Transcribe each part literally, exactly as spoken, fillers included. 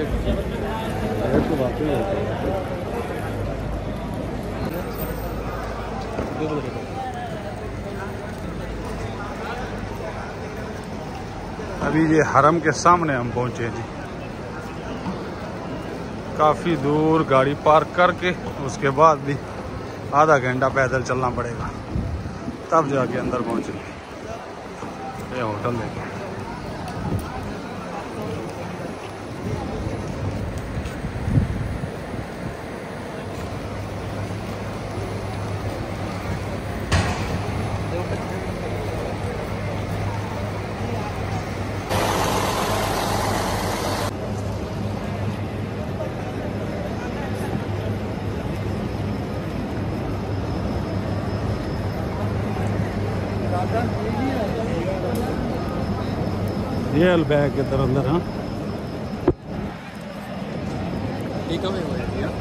तो बात ही है। अभी ये हरम के सामने हम पहुंचे जी। काफ़ी दूर गाड़ी पार्क करके उसके बाद भी आधा घंटा पैदल चलना पड़ेगा, तब जाके अंदर पहुंचेंगे। ये होटल देखें। ये बैग के तरफ अंदर। हाँ ठीक है भैया।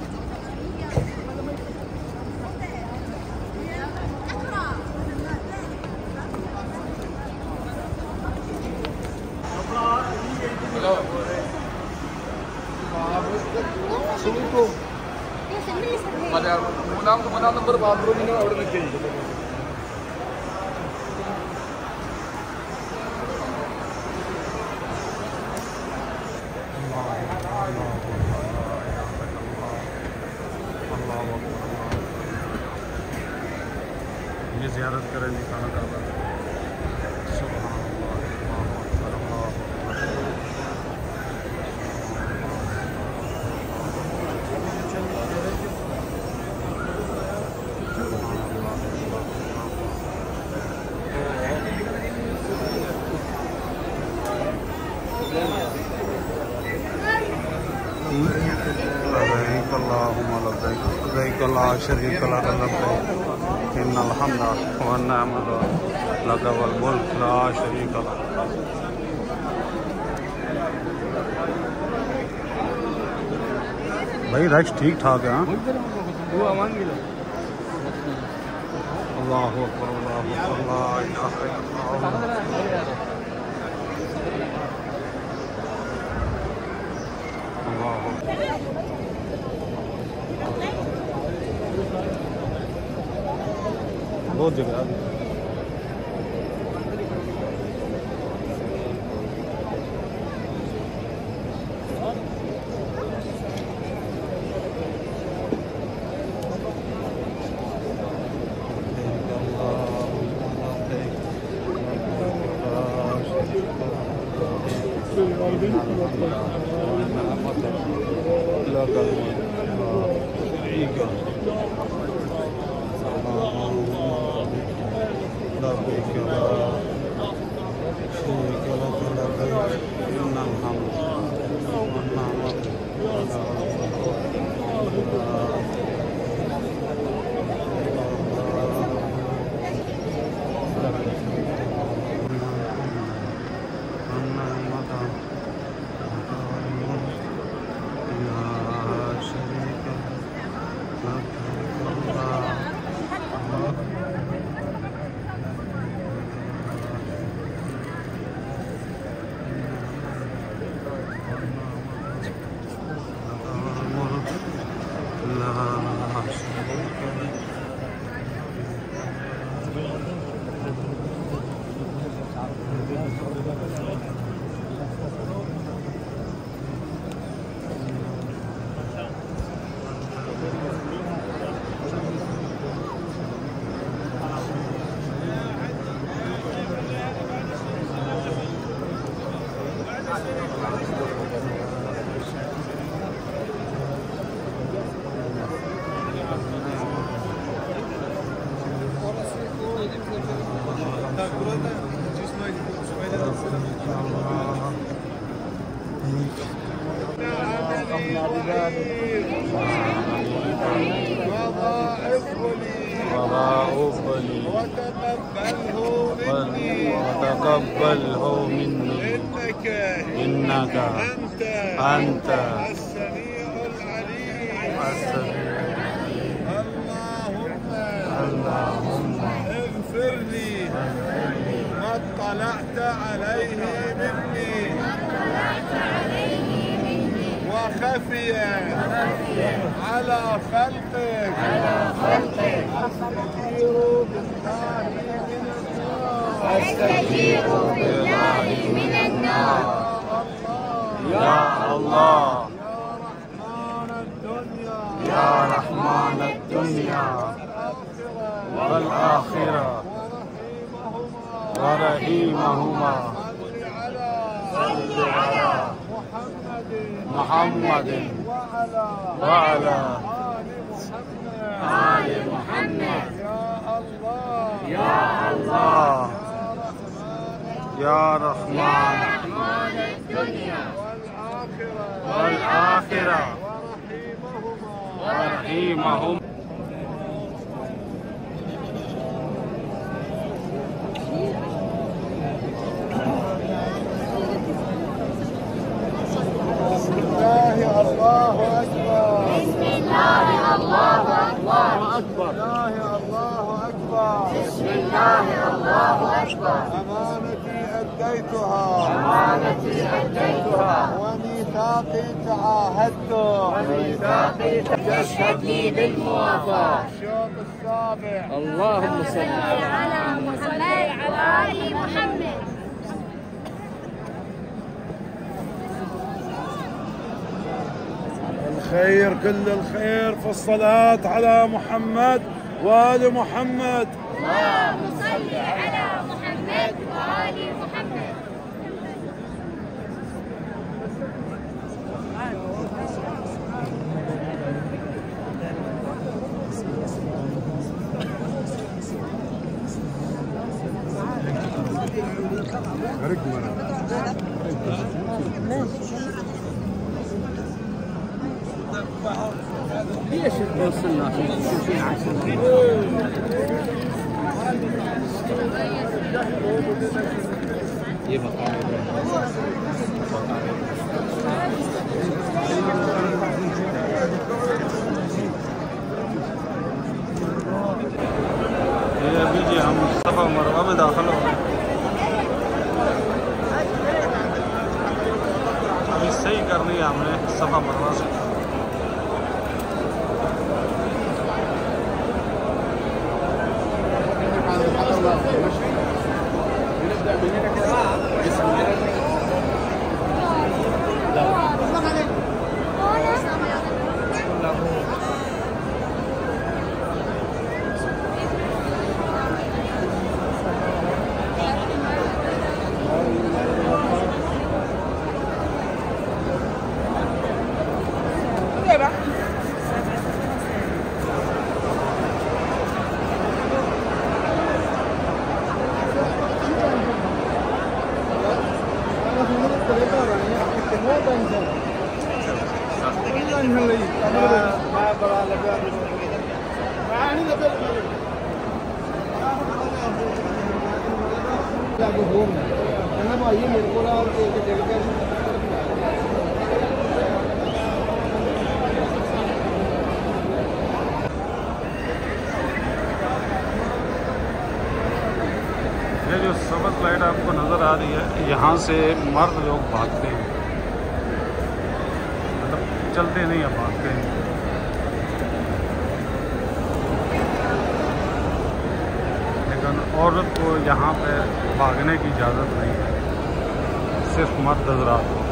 മൂന്നാമത്തെ മൂന്നാം നമ്പർ ബാത്റൂമിന് അവിടെ നിൽക്കുകയും ये ज़ियारत करें निकाला जाता है। लब्बैक ला शरीक लक लब्बैक इन्नल हम्दा वन निअमत लक वल मुल्क ला शरीक लक। भाई रश ठीक ठाक है। अल्लाहु अकबर अल्लाहु अकबर ला इलाहा इल्लल्लाह। बहुत जगह وتقبله مني إنك أنت السميع العليم. اللهم اغفر لي ما اطلعت عليه مني على خلقك استجيروا بالله من النار. يا الله يا رحمن الدنيا يا رحمن الدنيا والآخرة ورحيمهما صل على محمد وعلى آل محمد. يا الله يا رحمن رحمن الدنيا والآخرة ورحيمهما. بسم الله الله أكبر. بسم الله الله أكبر. بسم الله الله أكبر. بسم الله الله أكبر. أمانتي أديتها أمانتي أديتها وميثاقي تعاهدته وميثاقي يشهد لي بالموافاة. الشوط السابع. اللهم صل على محمد وآل محمد. الخير كل الخير في الصلاة على محمد وآل محمد. اللهم صل على محمد وآل محمد. ليش توصلنا في عشرة؟ يبقى ये अभी जी हम सफ़ा मरवा में दाखिल हो गए। अभी सही करनी है हमने सफ़ा मरवा से। ये जो सब्ज़ लाइट आपको नज़र आ रही है, यहाँ से मर्द लोग भागते हैं, मतलब चलते नहीं है, भागते हैं। लेकिन औरत को यहाँ पे भागने की इजाज़त नहीं है, सिर्फ मर्द हज़रात को।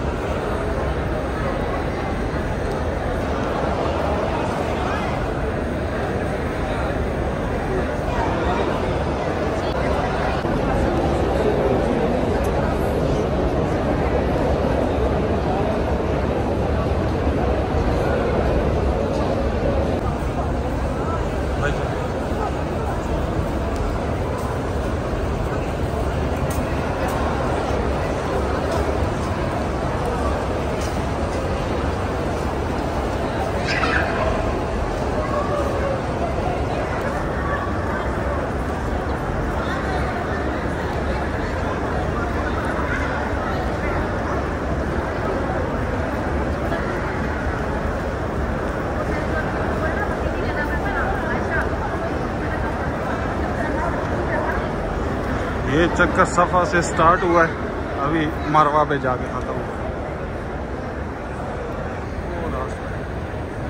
ये चक्कर सफ़ा से स्टार्ट हुआ है, अभी मरवा पे जाके ख़त्म हुआ।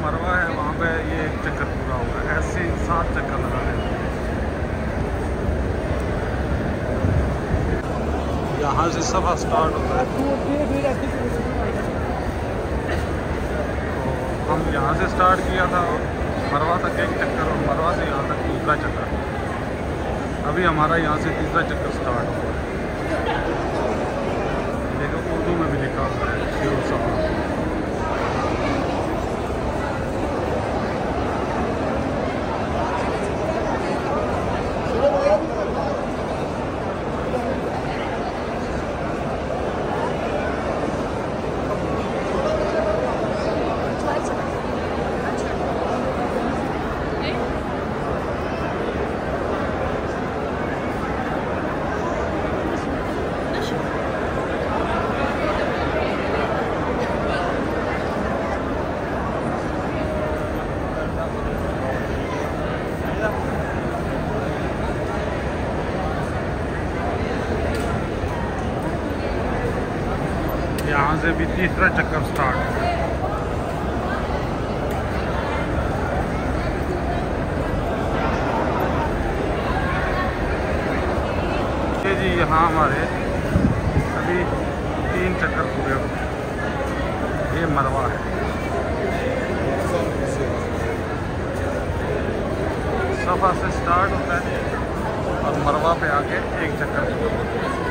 मरवा है वहाँ पे ये एक चक्कर पूरा होगा, ऐसे सात चक्कर लगा है। यहाँ से सफ़र स्टार्ट होता है, तो हम यहाँ से स्टार्ट किया था मरवा तक एक चक्कर, और मरवा से यहाँ तक दूसरा चक्कर। अभी हमारा यहाँ से तीसरा चक्कर स्टार्ट हुआ है। देखो उर्दू में भी लिखा हुआ है शुरू सफ़र। यहाँ से भी तीसरा चक्कर स्टार्ट है। ये जी यहाँ हमारे अभी तीन चक्कर पूरे हो गए। ये मरवा है, सफ़ा से स्टार्ट होता है और मरवा पे आके एक चक्कर पूरा होता है।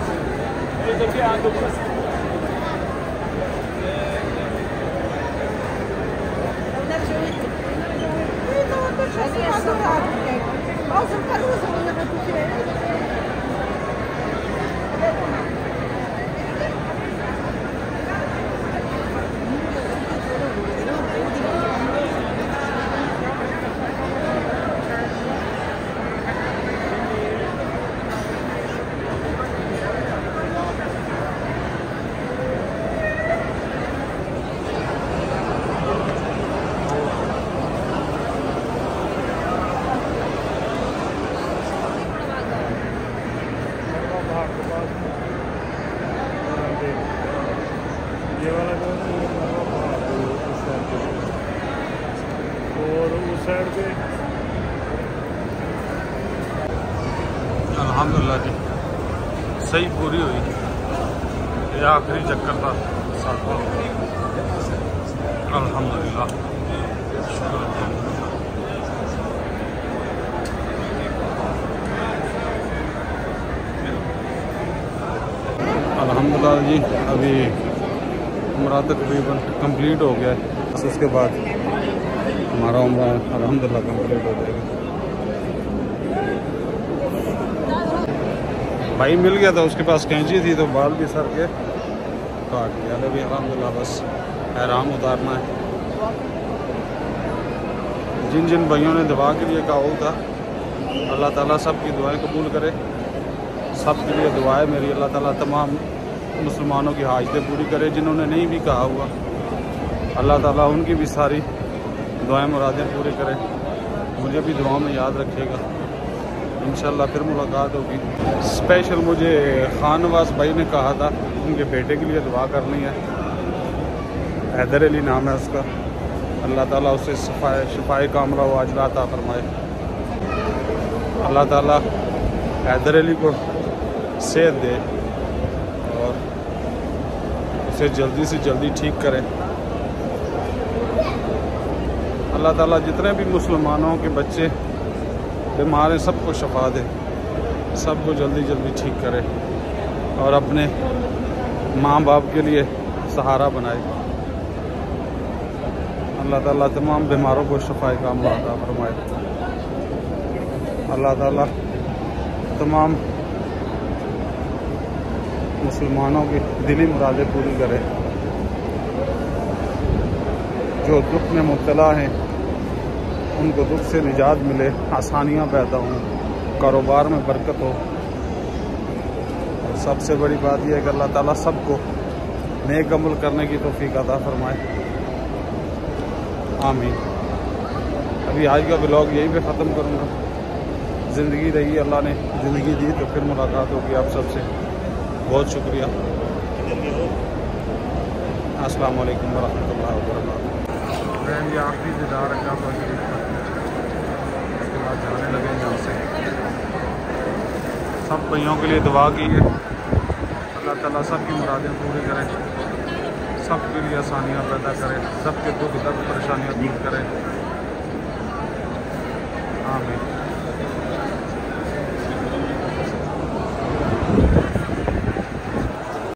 ये वाला जो है ये मरवा उस साइड पे, और उस साइड पे अल्हम्दुलिल्लाह जी सही पूरी हुई। ये आखिरी चक्कर था सातवां। अल्हम्दुलिल्लाह शुक्र अल्हम्दुलिल्लाह जी। अभी उम्रा तकरीबन कंप्लीट हो गया है, बस उसके बाद हमारा उम्रा अल्हम्दुलिल्लाह कंप्लीट हो जाएगा। भाई मिल गया था, उसके पास कैंची थी तो बाल भी सर के काट दिया। अभी अल्हम्दुलिल्लाह बस एहराम उतारना है। जिन जिन भाइयों ने दुआ के लिए कहा था, अल्लाह ताला सब की दुआएं कबूल करे। सब के लिए दुआ है मेरी, अल्लाह ताला तमाम मुसलमानों की हाजतें पूरी करे। जिन्होंने नहीं भी कहा हुआ, अल्लाह ताला उनकी भी सारी दुआएं मुरादें पूरी करे। मुझे भी दुआ में याद रखिएगा, इंशाल्लाह फिर मुलाकात होगी। स्पेशल मुझे खान नवाज भाई ने कहा था उनके बेटे के लिए दुआ करनी है। हैदर अली नाम है उसका, अल्लाह ताला उसे शफाए शफाए कामला व अजला अता फरमाए। अल्लाह ताला हैदर अली को सेहत दे और उसे जल्दी से जल्दी ठीक करे। अल्लाह ताला जितने भी मुसलमानों के बच्चे बीमार हैं सबको शफा दे, सबको जल्दी जल्दी ठीक करे और अपने माँ बाप के लिए सहारा बनाए। अल्लाह ताला तमाम बीमारों को शफाए कामला अता फरमाए। अल्लाह ताला तमाम मुसलमानों की दिली मुरादें पूरी करे। जो दुख में मुब्तला हैं उनको दुख से निजात मिले, आसानियाँ पैदा हों, कारोबार में बरकत हो। और सबसे बड़ी बात यह है कि अल्लाह ताला सबको नेक अमल करने की तौफीक अता फरमाए। आमीन। अभी आज का व्लॉग यहीं पे ख़त्म करूँगा। ज़िंदगी रही, अल्लाह ने ज़िंदगी दी तो फिर मुलाकात होगी आप सबसे। बहुत शुक्रिया। अस्सलाम वालेकुम व रहमतुल्लाहि व बरकातहू। बहन ये आखिरी दीदार है काबा शरीफ का, उसके बाद जाने लगे यहाँ से। सब भाइयों के लिए दुआ की है, अल्लाह ताला सबकी मुरादें पूरी करें, सबके लिए आसानियाँ पैदा करें, सबके दुख दर्द परेशानियाँ दूर करें। आमीन।